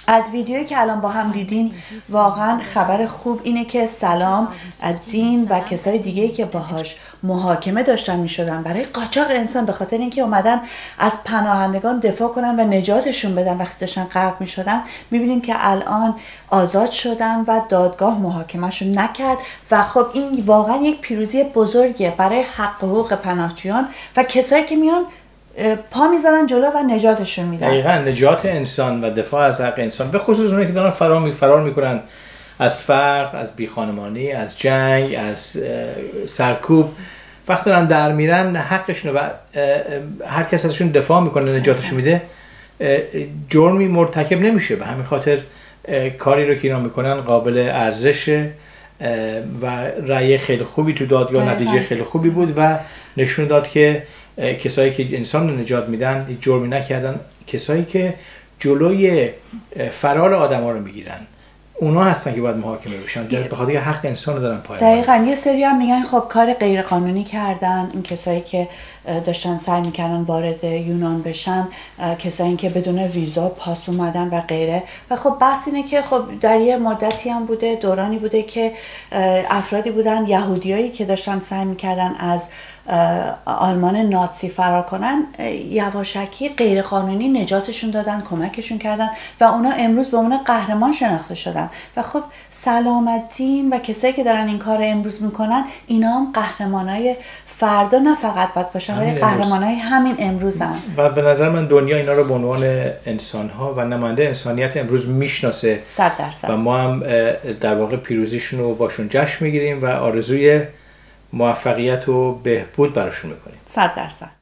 از ویدیویی که الان با هم دیدین واقعا خبر خوب اینه که سلام الدین و کسای دیگه‌ای که باهاش محاکمه داشتن می‌شدن برای قاچاق انسان به خاطر اینکه اومدن از پناهندگان دفاع کنن و نجاتشون بدن وقتی داشتن غرق می‌شدن، می‌بینیم که الان آزاد شدن و دادگاه محاکمهشون نکرد و خب این واقعا یک پیروزی بزرگه برای حق و حقوق پناهجویان و کسایی که میان پا میذارن جلو و نجاتشون میدن. دقیقاً نجات انسان و دفاع از حق انسان، به خصوص اونایی که دارن فرار میکنن از فقر، از بیخانمانی، از جنگ، از سرکوب، وقتی دارن در میرن حقشونه و هر کس ازشون دفاع میکنه نجاتشون میده جرمی مرتکب نمیشه. به همین خاطر کاری رو که اینا میکنن قابل ارزشه و رأی خیلی خوبی تو دادگاه، نتیجه خیلی خوبی بود و نشون داد که کسایی که انسان رو نجات میدن هیچ جرمی نکردن. کسایی که جلوی فرار آدما رو میگیرن اونا هستن که باید محاکمه بشن، به خاطر حق انسان رو دارن پایمال. دقیقاً. یه سری هم میگن خب کار غیر قانونی کردن، این کسایی که داشتن سعی میکردن وارد یونان بشن، کسایی که بدون ویزا پاس اومدن و غیره. و خب بحث اینه که خب در یه مدتی هم بوده، دورانی بوده که افرادی بودن، یهودیایی که داشتن سعی میکردن از آلمان ناتسی فرار کنن، یواشکی غیر قانونی نجاتشون دادن، کمکشون کردن و اونا امروز به عنوان قهرمان شناخته شدن. و خب سلامتین و کسایی که دارن این کار امروز میکنن اینا هم قهرمانای فردا نه فقط باید باشن، ولی قهرمانای همین امروزن. و به نظر من دنیا اینا رو به عنوان انسان‌ها و نماینده انسانیت امروز میشناسه 100%. و ما هم در واقع پیروزیشون رو باشون جشن میگیریم و آرزوی موفقیت و بهبود براشون میکنیم. 100%.